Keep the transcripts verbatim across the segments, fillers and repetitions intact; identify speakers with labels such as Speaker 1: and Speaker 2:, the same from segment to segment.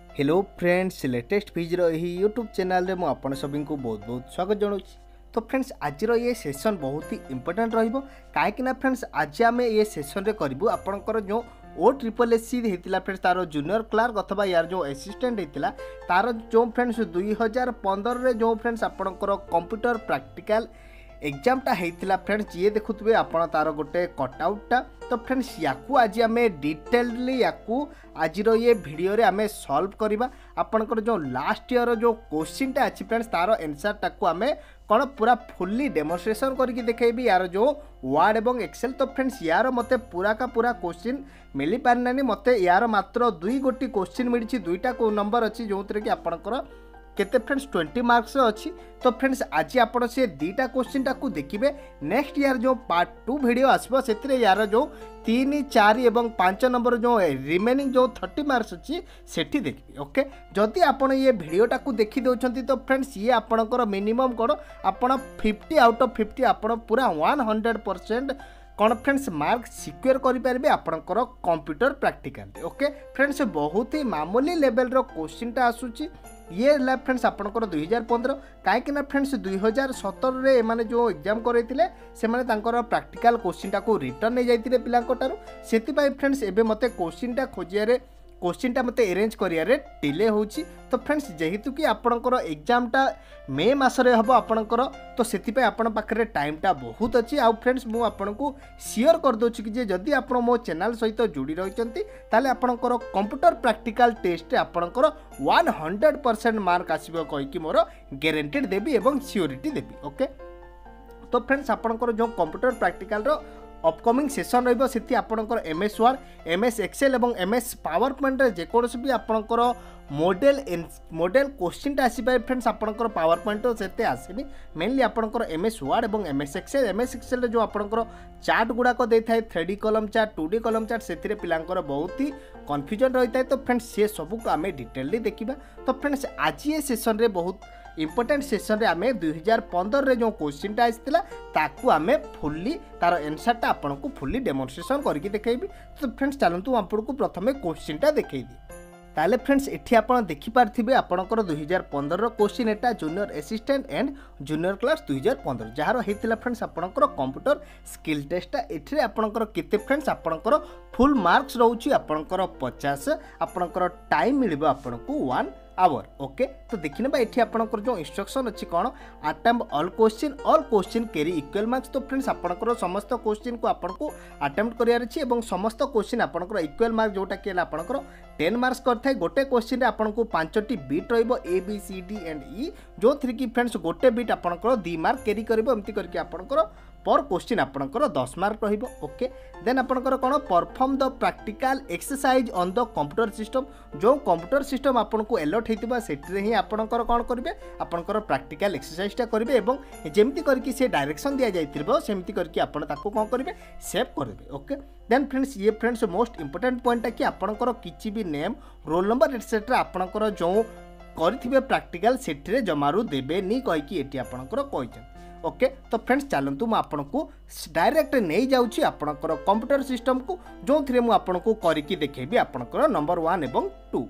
Speaker 1: Hello friends latest भिजर यही YouTube channel रे मुझे सभी को बहुत बहुत स्वागत जनाऊँ। तो फ्रेंड्स आज ये सेशन बहुत ही इंपोर्टेंट रहिबो काहेकि फ्रेंड्स आज आम ये सेशन रे करूँ आपंकर जो ओ ट्रिपल एस सी होता फ्रेंड्स तार जूनियर क्लार्क अथवा यार जो असिस्टेंट होता तार जो फ्रेंड्स दुई हजार पंद्रह जो फ्रेंड्स आपंकर कंप्यूटर प्रैक्टिकल एग्जामटा होता फ्रेंड्स ये देखुए आप तार गोटे कटआउटा। तो फ्रेंड्स या आज आम डिटेलली या आज ये भिडियो रे आम सॉल्व करवा आपंकर जो लास्ट ईयर जो क्वेश्चनटा अच्छी फ्रेंड्स तार आंसर टाक आम कौन पूरा फुल्ली डेमोन्स्ट्रेशन करके देखेबी यार जो वर्ड एवं एक्सेल। तो फ्रेंड्स यार मते पूरा का पूरा क्वेश्चन मिली पारनानी मते यार मात्र दुई गोटी क्वेश्चन मिली दुईटा को नंबर अच्छी जो थी कि आपंकर केते फ्रेंड्स ट्वेंटी मार्क्स अच्छी। तो फ्रेंड्स आज आप से दीटा क्वेश्चन टाक देखिए नेक्स्ट यार जो पार्ट टू वीडियो आसो से यार जो तीन चार एवं पांच नंबर जो रिमेनिंग जो थर्टी मार्क्स अच्छी सेठी देखिए। ओके जदि आपड़ ये भिडियोटा को देखी दौरान तो फ्रेंड्स ये आपणकर मिनिमम कौन आपण फिफ्टी आउट ऑफ फिफ्टी आपण पूरा वन हंड्रेड परसेंट कौन फ्रेंड्स मार्क सिक्योर करेंगे आपणकर कंप्यूटर प्रैक्टिकल। ओके फ्रेंड्स बहुत ही मामूली लेवल रो क्वेश्चनटा आसूची ये है फ्रेंड्स आपंकर दुई हजार पंद्रह कहीं फ्रेंड्स दुई हजार सतर रे माने जो एग्जाम करते से प्रैक्टिकल क्वेश्चन टाक रिटर्न नहीं जाते पिलांटारू से फ्रेंड्स एबे मते क्वेश्चन टा खोजिया क्वेश्चन टा मते अरेंज करियारे डिले होची। तो फ्रेंड्स जेहेतु कि आपणकर एग्जामटा मे मसरे हम आपणकर तो से आपण पाखे टाइमटा बहुत अच्छी आ फ्रेंड्स मु आपको सियोर करदे कि जदि आप मो चैनल सहित जोड़ी रही आपणकर कंप्यूटर प्रैक्टिकल टेस्ट आपणकर वन हंड्रेड परसेंट मार्क आसो कहीकि मोर गारंटेड देवी एवं सियोरिटी देवी। ओके तो फ्रेंड्स आपणकर जो कंप्यूटर प्रैक्टिकल रो अपकमिंग सेशन रही आपंकर M S Word M S Excel और एम एस पावर पॉइंट जेकोसी भी आपंकर मॉडल मॉडल क्वेश्चन आसीपारे फ्रेंड्स आपंकर पावर पॉइंट से आसेनी मेनली आपंकर एम एस वर्ड और M S Excel M S Excel जो आपंकर चार्ट गुड़ाक देता है three D column chart two D column chart से पिलांकर बहुत ही कन्फ्यूजन रही है। तो फ्रेंड्स से सबको आम डिटेलली देखा। तो फ्रेंड्स आज ये सेशन रे बहुत इंपोर्टेंट सेशन रे आमे दुई हजार पंद्रह रे जो क्वेश्चनटा आसीला ताकू आमे फुल्ली तार आंसरटा आपनको फुल्ली डेमोन्स्ट्रेशन करके देखेबी। तो फ्रेंड्स चलतु आपको प्रथमे क्वेश्चनटा देखेबी ताले फ्रेंड्स एठी आपण देखि पारथिबे आपणकर दुई हजार पंद्रह क्वेश्चन एटा junior assistant and junior class दुई हजार पंद्रह जार होता फ्रेंड्स आपणकर कंप्यूटर स्किल टेस्टा एठी आपणकर केते फ्रेंड्स आपणकर फुल मार्क्स रहउची आपणकर पचास आपणकर टाइम मिलिबो आपणको वन आवर। ओके तो देखने ये आपंकर जो इंस्ट्रक्शन अच्छी कौन attempt all question all question carry equal marks. तो फ्रेंड्स आपंकर समस्त क्वेश्चन को आपको अटेम्प्ट करार अच्छी और समस्त क्वेश्चन आपंकर इक्वल मार्क जोटा कि आपंकर टेन मार्क्स करता है गोटे क्वेश्चन आपको पांचटी बीट रही A B C D and E जो थी कि फ्रेंड्स गोटे बीट आपंकर दी मार्क कैरी करमती करके आपंकर पर क्वेश्चन आपंकर दस मार्क रहिबो। ओके देन आपंकर कौन perform the practical exercise on the computer system जो कंप्यूटर सिस्टम आपको अलॉट होता से ही आपंकर कौन करेंगे आपंकर प्रैक्टिकल एक्सरसाइजटा करेंगे और जमती करके से डायरेक्शन दि जाइए सेमती करके आप कौन करेंगे सेव करेंगे। ओके देन फ्रेंड्स ये फ्रेंड्स मोस्ट इंपोर्टेंट पॉइंट कि आपंकर किसी भी नेम रोल नंबर एटसेट्रा आपंकर जो करेंगे प्रैक्टिकल से जमारू देवेनि कहीकि ये आपंकर कही। ओके तो फ्रेंड्स चलतु मुझे आपको डायरेक्ट नहीं जाऊँगी आपंकर कंप्यूटर सिस्टम को जो थी मुझे करके देखेबी आपंकर नंबर वन एवं टू।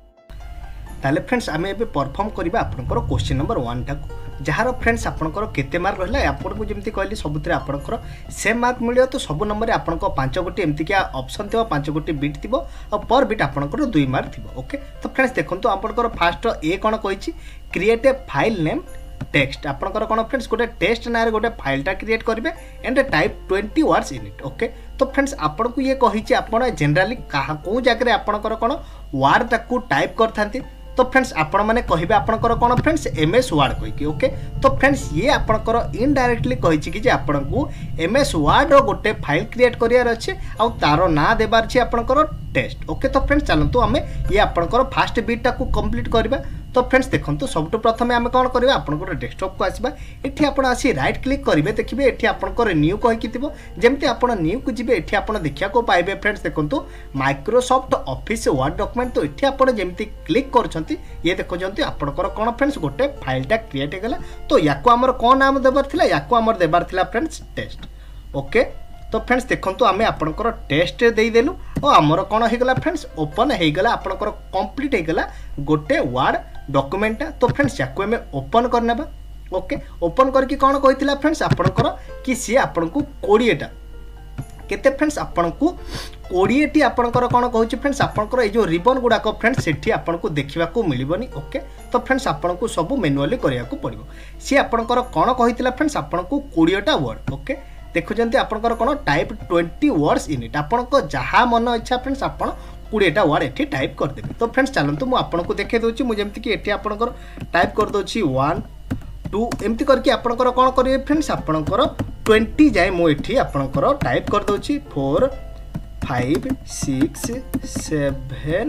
Speaker 1: ताले फ्रेंड्स आम एबे परफॉर्म करबा आपनकर क्वेश्चन नंबर वन टाक जार फ्रेंड्स आपनकर केते मार्क रहला आपनको जेमती कहली सबुतरे आपनकर सेम मार्क मिलियो। तो सब नंबर आपनको पांच गोटी एमती क्या ऑप्शन थिबो पांच गोटी बीट थिबो और पर बीट आपनकर दुई मार्क थिबो। ओके तो फ्रेंड्स देखंतु आपनकर फास्ट ए कोन कहिछि create a file name text आपनकर कौन फ्रेंड्स गोटे टेस्ट ना गोटे फाइलटा क्रिएट करेंगे and type twenty words in it. Okay तो फ्रेंड्स आपन को ये कही आपड़ जेनराली कौ जगह आपंकर कौन वर्ड टाक टाइप करते। तो फ्रेंड्स आपण मैंने कहे आपंकर कौन फ्रेंड्स एम एस वर्ड कहीकि। ओके तो फ्रेंड्स ये आपंकर इनडायरेक्टली कही कि आपन को एम एस वर्ड रो गोटे फाइल क्रिएट करार अच्छे आ तार ना देवार अच्छे आपंकर टेस्ट। ओके तो फ्रेंड्स चलतु आम ये आपंकर फास्ट बीटा को कंप्लीट करवा। तो फ्रेंड्स देखो सबुठ प्रथम आम कौन करवा आपंकर डेस्कटॉप को आसवा एठी आपण आसी राइट क्लिक करेंगे देखिए एठी आपंकर न्यू कहीकि थी जमती आप न्यू को जी एठी आप देखा को पाइबे फ्रेंड्स देखो माइक्रोसॉफ्ट ऑफिस वर्ड डॉक्यूमेंट। तो ये आप जमती क्लिक कर ये देखो आपंकर कौन फ्रेंड्स गोटे फाइलटा क्रिएट होगा। तो या आमर कौन नाम देवार या आमर देवार फ्रेंड्स टेस्ट। ओके तो फ्रेंड्स देखंतु आमे आपनकर टेस्ट दे देलु और हमर कोन हे गला फ्रेंड्स ओपन हे गला आपनकर कंप्लीट हे गला गोटे वर्ड डॉक्यूमेंट। तो फ्रेंड्स याकू आमे ओपन करनेबा। ओके ओपन करके कौन कही फ्रेंड्स आपनकर कि सी आपन को कोड़े टा केते फ्रेंड्स आपन को कोड़े टी आपनकर कौन कहूँ फ्रेंड्स आपनकर ये जो रिबन गुड़ाक फ्रेंड्स सेठी आपन को देखा को मिलबनी। ओके तो फ्रेंड्स आपन को सब मैनुअली करिया को पड़िबो। सी आपनकर कौन कही फ्रेंड्स आपन को कोड़े टा वर्ड। ओके देखुचंती आपनकर कौन type twenty words in it आपन को जहाँ मन इच्छा फ्रेंड्स आपन कोड़ेटा वर्ड एठी टाइप कर देबे। तो फ्रेंड्स चलंतु मु आपन को देखे दोची मु जेमति कि एठी आपनकर टाइप कर दोची वन टू एमती करके आपनकर कौन करिवे फ्रेंड्स आपनकर ट्वेंटी जाए मु एठी आपनकर टाइप कर दोची four five six seven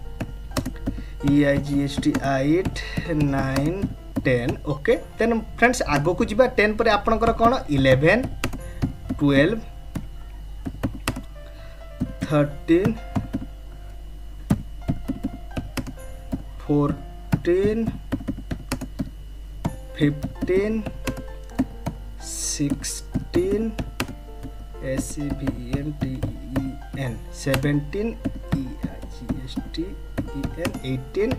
Speaker 1: E I G S T eight nine ten. Okay then friends आगो को जिबा टेन पर आपनकर कौन eleven twelve thirteen fourteen fifteen sixteen S C B N T E N seventeen E I G S T E N eighteen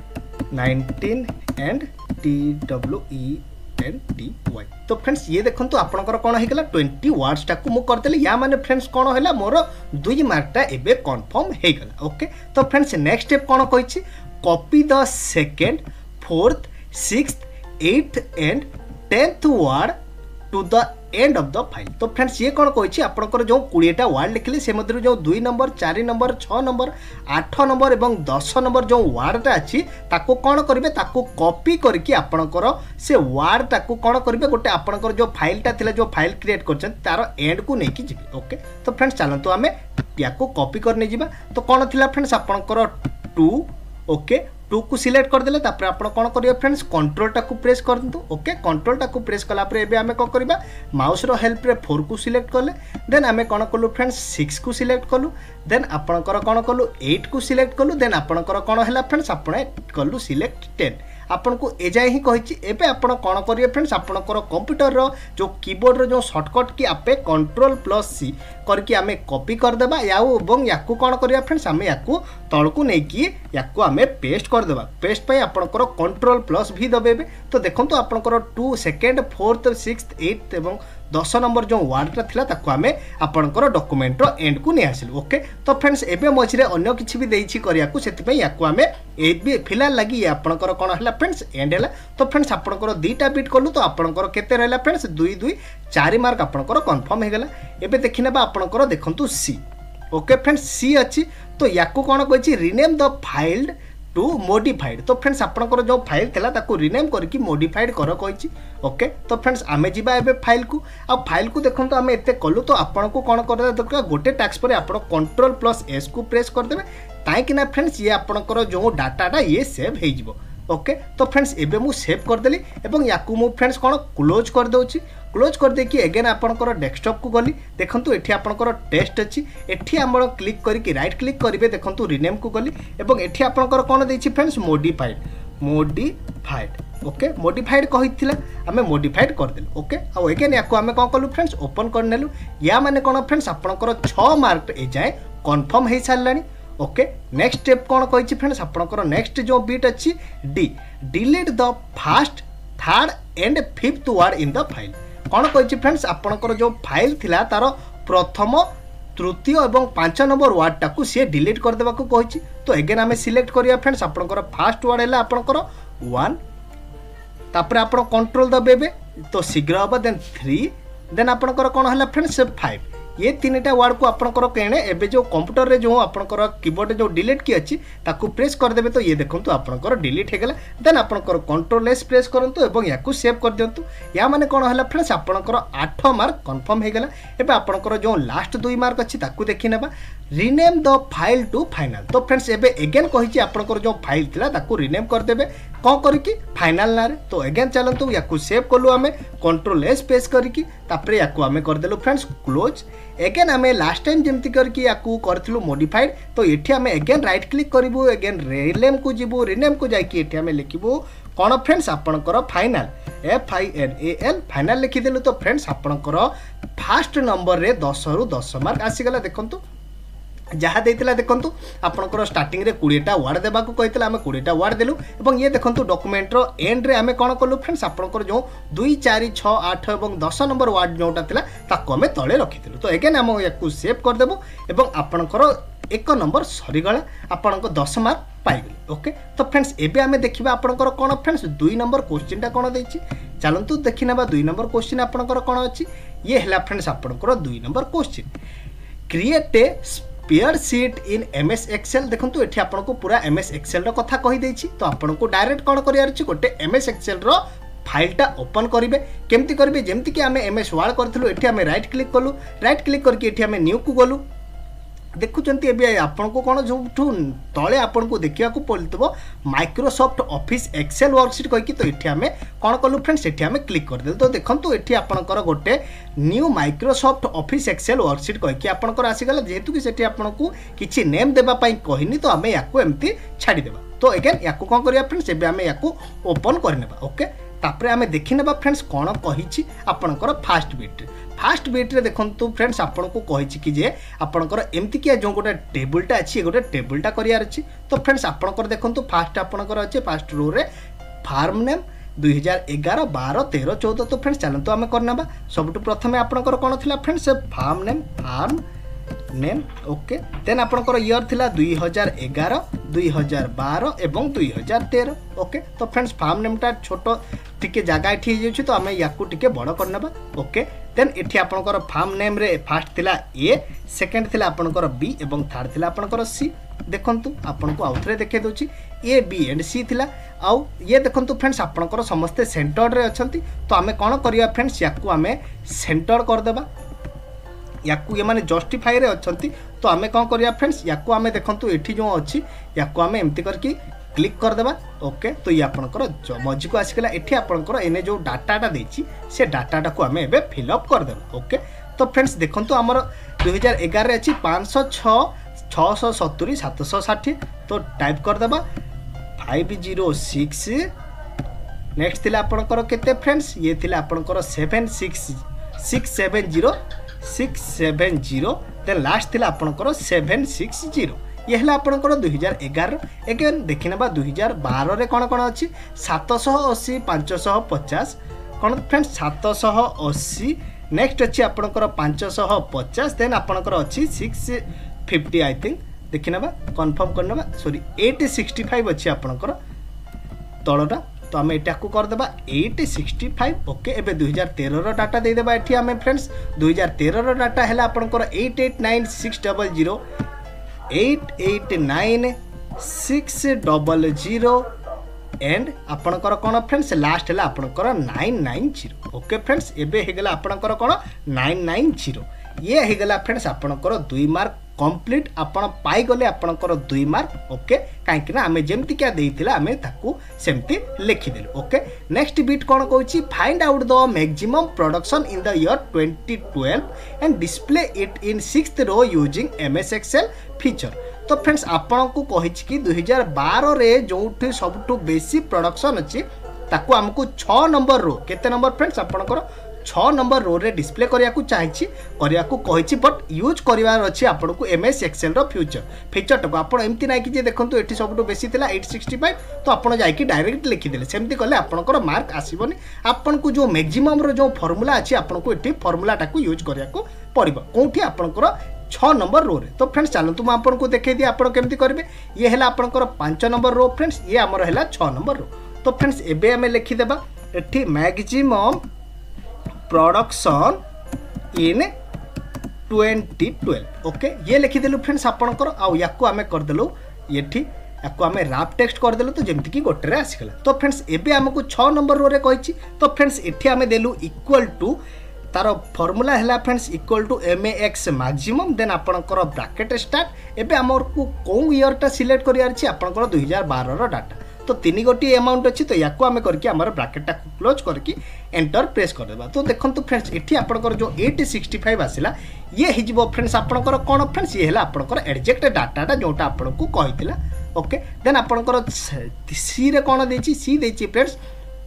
Speaker 1: nineteen and T W E N T Y. तो friends ये देखो तो आपनकर कौन होगा twenty words टाक मु करदेली या माने फ्रेंड्स कौन है मोर दुई मार्कटा एबे कन्फर्म हो गला। ओके तो फ्रेंड्स नेक्स्ट स्टेप कौन कही copy the second fourth sixth eighth and tenth word to the end of the file. तो फ्रेंड्स ये कौन कही आपनकर जो बीसटा वर्ड लिखले से मध्य जो दुई नंबर चार नंबर छह नंबर आठ नंबर एवं दस नंबर जो वर्डटा अच्छी ताको कौन करेंगे ताको कॉपी करके आपनकर से वर्ड टाको कौन करेंगे गोटे आपनकर जो फाइलटा थिला जो फाइल क्रिएट कर तार एंड को लेकिन जीवे। ओके तो फ्रेंड्स चलतु आम या कॉपी करने जावा। तो कौन थिला फ्रेंड्स आपनकर टू ओके टू को सिलेक्ट करदेले तापर आपण कौन करिए फ्रेंड्स कंट्रोल टाकू प्रेस कर दंतु। ओके कंट्रोल टाकू प्रेस कला पर एबे आमे कौन करबा माउस रो हेल्प रे फोर को सिलेक्ट करले देन आमे कौन कलु फ्रेंड्स सिक्स को सिलेक्ट कलु देन आपणकर कौन कलु एट को सिलेक्ट कलु देन आपणकर कौन हैला फ्रेंड्स आपण कलु सिलेक्ट टेन आपन को एजाए ही कही एबे आपण कौन करिए फ्रेंड्स आपणकर कंप्यूटर रो जो कीबोर्ड रो जो शॉर्टकट की आपे कंट्रोल प्लस सी करके आमे कॉपी कर देबा याऊ एवं याकू कौन करिया फ्रेंड्स आमे याकू तळकू नै कि याकू आमे पेस्ट कर देबा। पेस्ट पई आपणकर कंट्रोल प्लस भी दबेबे। तो देखंतु आपणकर two second fourth sixth eighth एवं दस नंबर जो वर्डटा थिला ताको आमे आपणकर डॉक्यूमेंट रो एंड को नै आसिलु। ओके तो फ्रेंड्स एबे मझिरे अन्य किछि भी देइछि करिया को सेति पई याकू आमे एबे फिलहाल लागि आपणकर कोन हला फ्रेंड्स एंड हला। तो फ्रेंड्स आपणकर दुईटा बिट कलु तो आपणकर केते रहला फ्रेंड्स दुई दुई चार मार्क आपणकर कंफर्म हे गेला। एबे देखिनेबा आपणकर देखंतु सी। ओके फ्रेंड्स सी अछि तो याकू कोन कहछि rename the file to modified. तो फ्रेंड्स आपणकर जो फाइल थिला ताको रीनेम करके मॉडिफाइड कर कहिछि। ओके तो फ्रेंड्स आमे जिबा एबे फाइल को आ फाइल को देखंतु आमे एते कलु तो आपण को कोन कर दरकार गोटे टास्क पर आपण कंट्रोल प्लस एस को प्रेस कर देबे ताई कि ना फ्रेंड्स ये आपणकर जो डाटाटा ये सेव हे जिवो। ओके तो फ्रेंड्स एबे मु सेव कर देली एवं याकू मु फ्रेंड्स कोन क्लोज कर दोछि। क्लोज कर दे कि अगेन आपणकर डेस्कटॉप को गली देखंतु एठी आपणकर टेस्ट अछि एठी आपण क्लिक करके राइट क्लिक करिवे देखंतु रीनेम को गली एवं एठी आपणकर कोन देछि friends modified modified. Okay modified कहिथिला आमे मॉडिफाइड कर देलु। ओके आ अगेन याकू आमे कोन कलु फ्रेंड्स ओपन कर नेलु या माने कोन फ्रेंड्स आपणकर छह मार्क ए जाय कंफर्म हे सारलानी। ओके नेक्स्ट स्टेप कौन कही फ्रेंड्स आपणकर नेक्स्ट जो बीट अच्छी D delete the first third and fifth word in the file. कौन कही फ्रेंड्स आपणकर जो फाइल थिला तार प्रथम तृतीय एवं पांच नंबर वर्ड टाकू सी डिलीट कर देबा को कही। तो अगेन आमे सिलेक्ट करिया फ्रेंड्स आपणकर फर्स्ट वर्ड हैला आपणकर वन तापर आपण कंट्रोल दबेबे तो शीघ्र हबा देन थ्री देन आपणकर कोन हैला फ्रेंड्स फाइव ये तीन टा वर्ड को आपणकर केने एबे जो कंप्यूटर रे जो आपणकर कीबोर्ड जो डिलीट की अछि ताकू प्रेस कर देबे तो ये देखंतु आपणकर डिलीट हे गेला देन आपणकर कंट्रोल एस प्रेस करंतु एवं याकू सेव कर दियंतु या माने कोन हला फ्रेंड्स आपणकर आठ मार्क कंफर्म हे गेला। एबे आपणकर जो लास्ट दुई मार्क अछि ताकू देखि नेबा rename the file to final. तो फ्रेंड्स एबे अगेन कहिछि आपणकर जो फाइल थिला ताकू रीनेम कर देबे कोन करकी फाइनल ना रे। तो अगेन चलंतु याकू सेव कलु आमे कंट्रोल एस प्रेस करकी तापरे याकू आमे कर देलु फ्रेंड्स क्लोज। अगेन आमे लास्ट टाइम जेमति करकी याकू करथिलु मॉडिफाइड तो एठी आमे अगेन राइट क्लिक करिवु अगेन रीनेम को जिवु रीनेम को जाई की एठी आमे लिखिबु कोन फ्रेंड्स आपणकर final F I N A L final लिखिदेलु। तो फ्रेंड्स आपणकर फास्ट नंबर रे दस रु दस मार्क आसीगला। देखंतु जहाँ देता देखो आपंकर स्टार्टिंग रे कोड़ीटा वार्ड देवा कहते आम कोड़ीटा वार्ड देलु और ये देखो डॉक्यूमेंटर एंड रे आम कौन कलु फ्रेंड्स आपंकर जो दुई चार छः आठ और दस नंबर वार्ड जोटा ताको आम तले रखीलु। तो एगेन आम या सेव करदेबू और आपंकर एक नंबर सरीगला आपण दस मार्क पाइगले। ओके तो फ्रेंड्स एबे आम देखा आपंकर कौन फ्रेंड्स दुई नंबर क्वेश्चन टा कौन देछि चलतु देखी ना दुई नंबर क्वेश्चन आपंकर कौन अच्छी ये है फ्रेंड्स आपंकर दुई number question create a pair sheet in MS Excel. देखो ये आपको पूरा एमएस एक्सेल रो कथा कही देछि। तो आपको डायरेक्ट कौन करार गोटे एमएस एक्सेल रो फाइलटा ओपन करेंगे केमती करेंगे जमती कि आम एमएस वार्ड करूँ ये आम रईट क्लिक कलु रईट क्लिक करके आम न्यू को गलु देखुंत आपन को कौन जो तले आपन को देखा पड़ो माइक्रोसॉफ्ट ऑफिस एक्सेल वर्कशीट कहीकि। तो ये आम कौन कलु फ्रेंड्स ये आम क्लिक करदे। तो देखो ये आपंकर गोटे new Microsoft Office Excel worksheet कहीकि आपंकर आसीगला जेहेतु कि सेठी आपन को किछि नेम देवाई कहनी तो आम या एमती छाड़देवा। तो एगेन या कौन करिया फ्रेंड्स एबे आम या ओपन करनेबा। ओके तापरे आम देखी नेबा फ्रेंड्स कौन कही आपंकर फास्ट बीट फास्ट बीट्रे देखो फ्रेंड्स आपन को कही कि जे आपंकर एमती किया जो गोटे टेबुलटा अच्छी गोटे टेबुलटा करार अच्छी। तो फ्रेंड्स आपंकर देखो फास्ट आपंकर अच्छे फास्ट रो रे फार्म नेम दुई हजार एगार बार तेरह चौदह। तो फ्रेंड्स चलते आम करना सबुठ प्रथम आपंकर कौन थी friends farm name farm name. Okay then आपंकर ईयर थिला दुई हजार एगार दुई हजार बार एवं दुई हजार तेरह। ओके तो फ्रेंड्स फार्म नेमटा छोट टिके जगह ये तो आम या बड़ करना। ओके देन एठी आपंकर फार्म नेम रे फास्ट थिला ए सेकेंड थिला आपंकर बी एवं थर्ड थिला आपंकर सी। देखंतु आपन को आउथरे देखे दोची ए बी एंड सी थिला आउ ये देखंतु फ्रेंड्स आपंकर समस्ते सेंटर्ड रे अछंती। तो आमे कोन करिया फ्रेंड्स याकू आमे सेंटर कर देबा याकू ये माने जस्टिफाई रे अछंती। तो आमे कोन करिया फ्रेंड्स याकू आमे देखंतु एठी जो अछि याकू आमे एम्ति करके क्लिक कर देबा। ओके तो ये आपंकर मझी को आसीगला एठी आपंकर एने जो डाटाटा देछि से डाटाटा को आमे एबे फिल अप कर देबा। ओके तो फ्रेंड्स देखंतु हमर दुई हजार एगार रे अछि पाँच सौ छह छह सौ सत्तरी सात सौ षाठी। तो टाइप कर देबा फाइव जीरो सिक्स नेक्स्ट थिला आपंकर केते फ्रेंड्स ये थिला आपंकर seven six six seven zero six seven zero then last थिला आपंकर सेवन सिक्स जीरो ये है आपंकर दुई हजार एगार। एगेन देखी ना दुई हजार बार रे कौन कौन अच्छी सात सौ अशी पाँच सौ पचास कौन फ्रेंड्स सात सौ अशी नेक्स्ट अच्छी आपंकर पाँच सौ पचास देन आपंकर अच्छी सिक्स फिफ्टी आई थिंक देखी ना कन्फर्म करना सॉरी एट सिक्सटी फाइव अच्छी आपंकर तलटा। तो आम यहाँ को करदे एट सिक्सटी फाइव। ओके एबे दुई हजार तेरह डाटा देदेबा एठी आम फ्रेंड्स दुई हजार तेरह डाटा है आपंकर eight eight nine six double zero eight eight nine six double zero and आपणकर कौन फ्रेंड्स लास्ट है आपणकर nine nine zero. Okay friends एबे हेगला आपणकर कौन नाइन नाइन जीरो ये हेगला फ्रेंड्स आपणकर दुई मार्क कंप्लीट आपण पाई गले आपणकर दुई मार्क। ओके कहीं ना आम जमती क्या देइथिला आमे ताकू सेमती लिखि देलु। ओके नेक्स्ट बीट कौन कहूची find out the maximum production in the year twenty twelve and display it in sixth row using MS Excel feature. तो फ्रेंड्स आपन को कहि कि दुई हजार बार रे जोठी सबटू बेसी प्रोडक्शन अच्छी ताकू आमको छह नंबर रो केते नंबर फ्रेंड्स आपनकर छह नंबर रो रे डिस्प्ले करिया को चाहिछि करिया को कहिछि बट यूज करिवार अछि आपन को एमएस एक्सेल रो फ्यूचर फीचर टको आपन एम्ति नै कि जे देखंतु एठी सबटू बेसी थिला एट सिक्सटी फाइव तो आपन जाई कि डायरेक्ट लिखि देले सेमति कले आपनकर मार्क आसीबनी आपन को जो मैक्सिमम रो जो फार्मूला अछि आपन को एठी फार्मूला टाको यूज करिया को पड़िबो कोठी आपनकर छह नंबर रो रे। तो फ्रेंड्स चलतु मैं आपको देखे दी आप केमती करेंगे ये है आपंकर पांच नंबर रो फ्रेंड्स ये आमर है छह नंबर रो। तो फ्रेंड्स एबे आम लिखिदेबा एठी maximum production in twenty twelve. Okay ये लिखिदेलु फ्रेंड्स आपंकर आउ याकू आम करदेलु एठी याकू आम राप टेक्स्ट करदेलु तो जमती कि गोटे आसीगला। तो फ्रेंड्स एबे आमको छह नंबर रो रे कहिछि तो फ्रेंड्स एठी आम देलु इक्वल टू तार फॉर्मूला है friends equal to M A X maximum then आपंकर ब्रैकेट स्टार्ट एबे आमर को कौन ईयरटा सिलेक्ट करियार अछि आपंकर दुई हजार बारह रो डाटा तो तीन गोटी अमाउंट अच्छी तो याकू आम करके आमर ब्रैकेटा क्लोज करके एंटर प्रेस कर देबा। तो देखंतु फ्रेंड्स एठी आपंकर जो एट सिक्सटी फाइव आसिला ये हिजबो फ्रेंड्स आपंकर कोन फ्रेंड्स ये है आपंकर एग्जैक्ट डाटाटा जोटा आपन को कहितला। ओके देन आपंकर सी रे कोन देछि सी देछि friends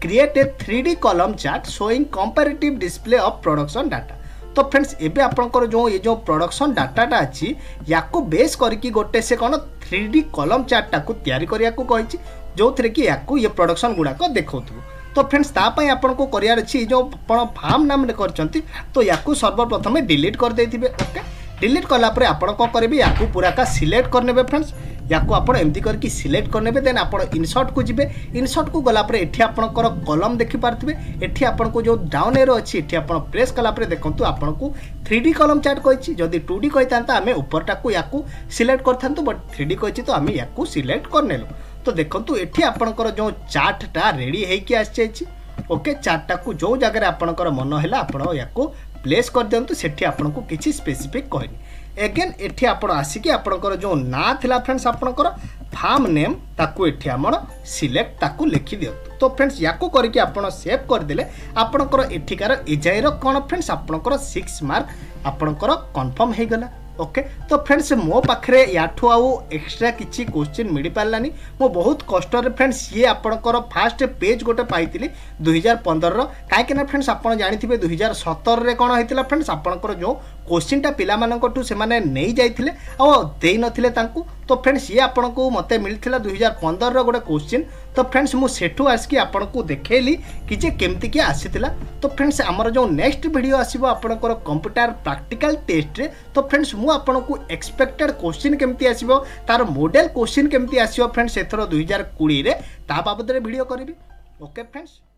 Speaker 1: create a three D column chart showing comparative display of production data. तो फ्रेंड्स एबे आपनकर जो ये जो प्रोडक्शन डाटाटा अच्छी या बेस करके गोटे से कौन थ्री डी कॉलम चार्टा को तैयारी करिया को कहिछि जो थरे कि याकू ये प्रोडक्शन गुड़ाक देखौथु। तो फ्रेंड्स तापाई आपन को करियार अछि जो आपण फार्म नाम रे करचंती तो याकू सर्वप्रथम डिलीट कर देथिबे। ओके डिलीट कला परे आपण को करबे याकू पूरा का सिलेक्ट करनेबे। फ्रेंड्स याकू आपण एमती करके सिलेक्ट करनेबे देन आपण इंसर्ट को जिबे। इंसर्ट को गला परे एठी आपनकर कॉलम देखि पारथिबे। एठी आपण को जो डाउन एरो अछि एठी आपण प्रेस कला परे देखंतु आपण को थ्री डी कॉलम चार्ट कहिछि। जदि टू डी कहितांता हमें ऊपरटा को याकू सिलेक्ट करथांतु बट थ्री डी कहिछि तो हमें याकू सिलेक्ट करनेलु। तो देखंतु एठी आपनकर जो चार्टटा रेडी हेइ कि आछि। ओके चार्टटा को जो जगह आपनकर मन हैला आपण याकू प्लेस कर दियंतु। सेठी आपनको किछि स्पेसिफिक कहनी एगेन एठी आपण आसिकी आपनकर जो ना थिला फ्रेंड्स आपनकर फार्म नेम ताकू एठी हमर सिलेक्ट ताकू लिखि दियंतु। तो फ्रेंड्स याकू करके आपण सेव कर देले आपनकर एठिकार एजाई रो कोन फ्रेंड्स आपनकर सिक्स मार्क आपनकर कंफर्म हे गला। ओके तो फ्रेंड्स मो पाखरे याठू आउ एक्स्ट्रा किछि क्वेश्चन मिल पारलानी मो बहुत कष्ट रे फ्रेंड्स ये आपनकर फास्ट पेज गोटे पाइतिली दो हज़ार पंद्रह रो काहे कि ना फ्रेंड्स आपण जानिथिबे दो हज़ार सत्रह रे कोन हेतिला फ्रेंड्स आपनकर जो क्वेश्चन टा पिला मानकटू से माने नै जाइथिले आ देई नथिले तांकू। तो फ्रेंड्स ये आपनको मते मिलथिला दो हज़ार पंद्रह रो गोटे क्वेश्चन। तो फ्रेंड्स मु सेठू आसकी आपनको देखेली कि जे केमती के आसीथिला। तो फ्रेंड्स हमर जो नेक्स्ट वीडियो आसीबो आपनकर कंप्यूटर प्रैक्टिकल टेस्ट रे। तो फ्रेंड्स मु आपनको एक्सपेक्टेड क्वेश्चन केमती आसीबो तार मॉडल क्वेश्चन केमती आसीबो फ्रेंड्स एथरो दो हज़ार बीस रे ता बाबद रे वीडियो करबी। Okay friends.